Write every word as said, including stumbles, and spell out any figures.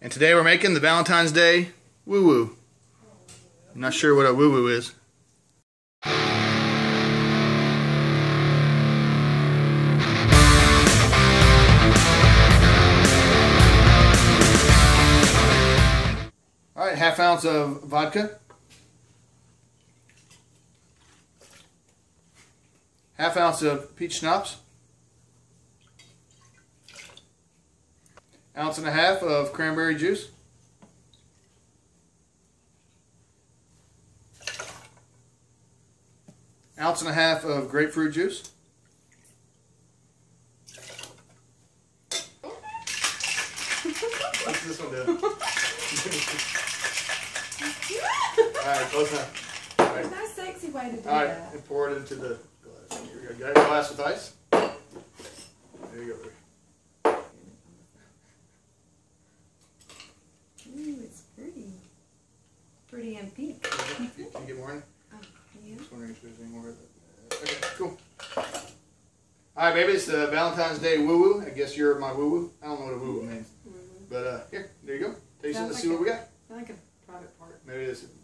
And today we're making the Valentine's Day woo-woo. I'm not sure what a woo-woo is. Alright, half ounce of vodka. Half ounce of peach schnapps. Ounce and a half of cranberry juice. Ounce and a half of grapefruit juice. What's this one do? Alright, close enough. All right. There's no sexy way to do All right, that. and pour it into the glass. Here we go. Got a glass with ice. There you go. Ooh, it's pretty. Pretty and pink. Can you get more in? Oh, yeah. Just wondering if there's any more of it. Okay, cool. Alright, baby, it's the Valentine's Day woo-woo. I guess you're my woo-woo. I don't know what a woo-woo means. Mm-hmm. But uh, here, there you go. Taste it. Sounds Let's like see what a, we got. I like a private part. Maybe this.